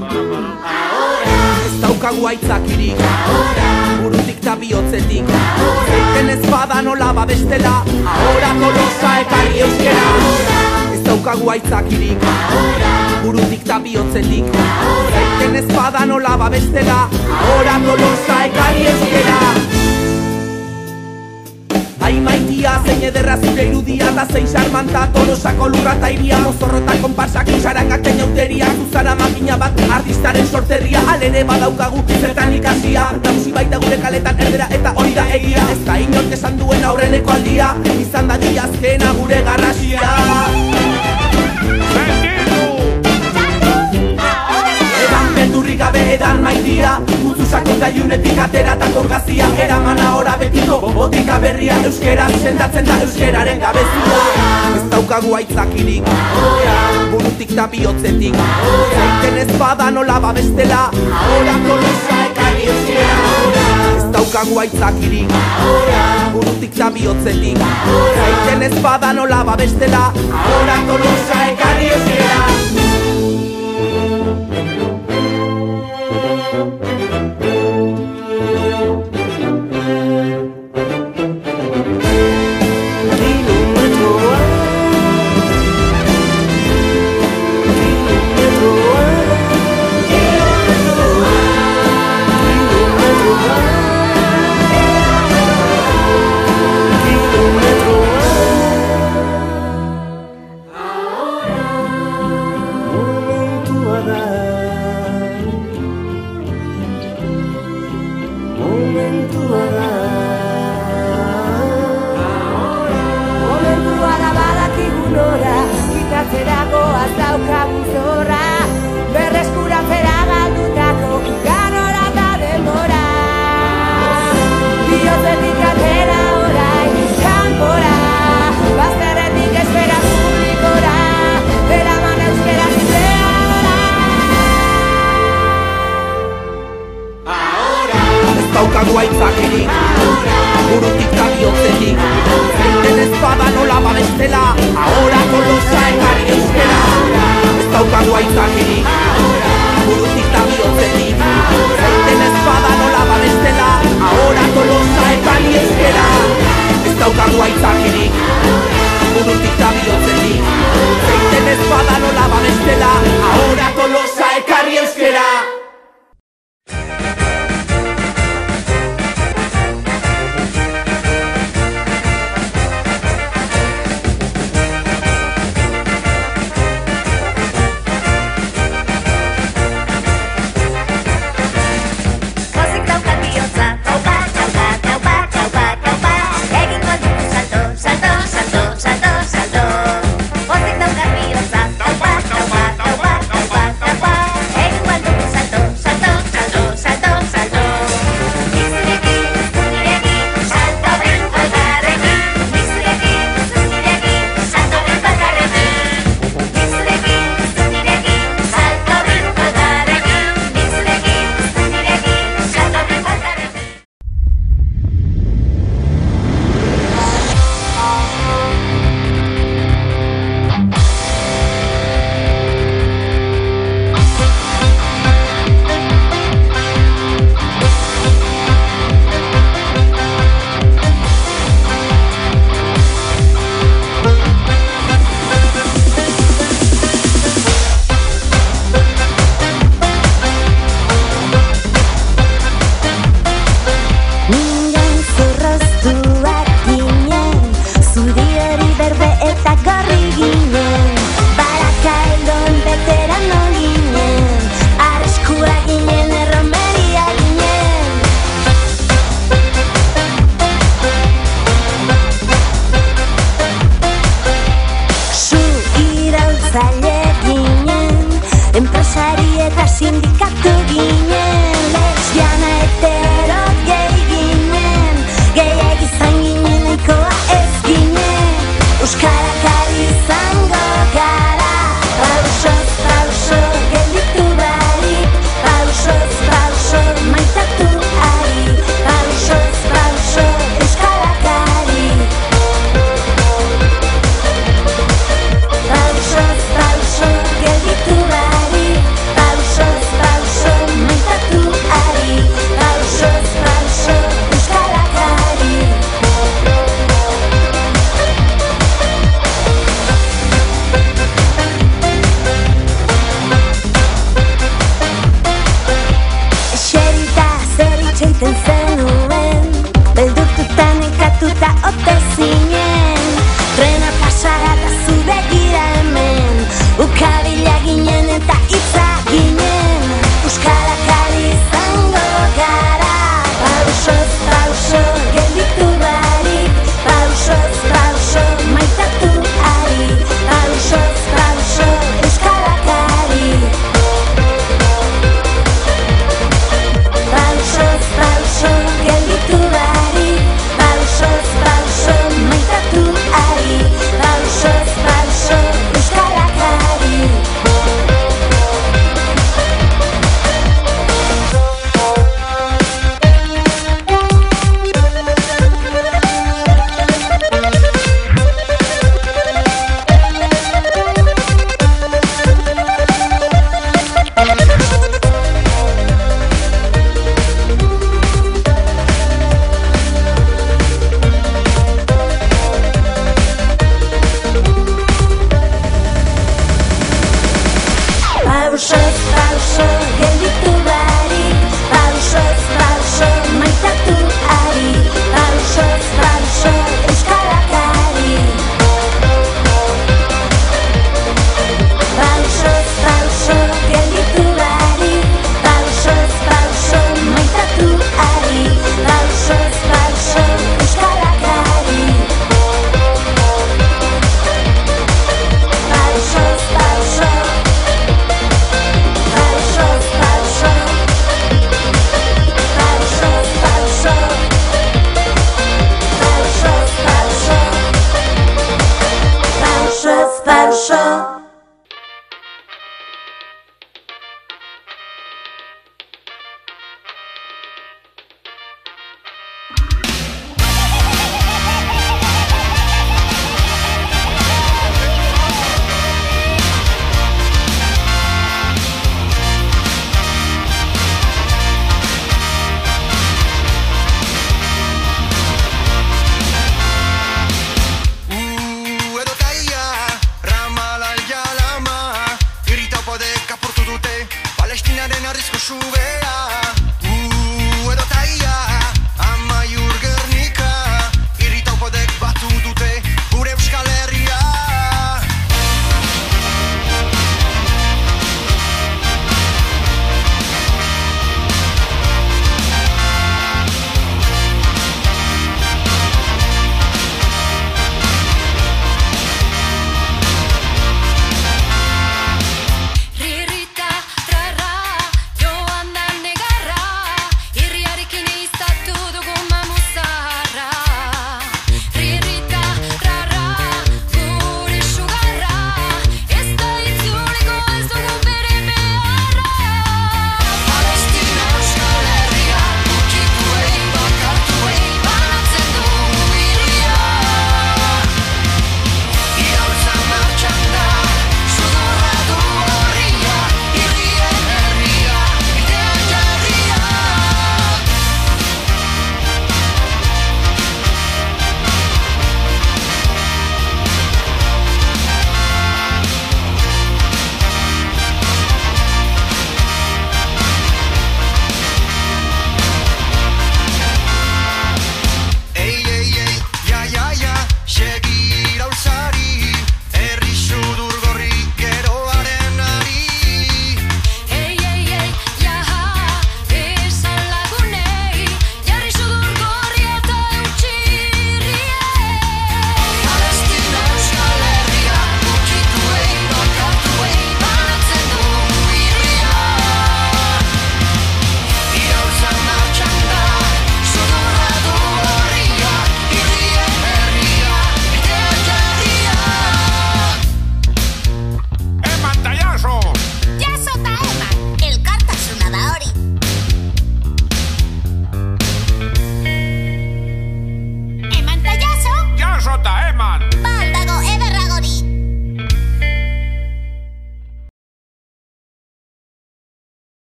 Ez daukagu aitzakirik burutik ta bihotzetik zeiten ez bada nola babestela ahora Tolosa ekarri euskera Ez daukagu aitzakirik burutik ta bihotzetik zeiten ez bada nola babestela ahora Tolosa ekarri euskera Ai maitia, zein ederra zure irudia eta zein xarmanta Tolosako lurra eta iria mozorrota konparsak usarangak tenauteria Zuzara makina bat artistaren sorterria Alere badaukagu zertan ikasia Nausi baita gure kaletan erdera eta hori da egia Ez da inork esan duen aurreneko aldia Izan da diazkena gure garrasia Beldurrik gabe edan maitia Utzusako gaiunetik atera eta korgazia Eraman ahora betiko botika berria Euskera sendatzen da euskeraren gabezia Ez daukagu aitzakirik burutik ta bihotzetik zeiten ez bada nola babestela ahora Tolosa ekarri euskera Ez daukagu aitzakirik burutik ta bihotzetik zeiten ez bada nola babestela ahora Tolosa ekarri euskera daukagu aitzakirik burutik ta bihotzetik zeiten ez bada nola babestela ahora Tolosa ekarri euskera Ez daukagu aitzakirik burutik ta bihotzetik zeiten ez bada nola babestela ahora Tolosa ekarri euskera Ez daukagu aitzakirik burutik ta bihotzetik zeiten ez bada nola babestela ahora Tolosa ekarri euskera sube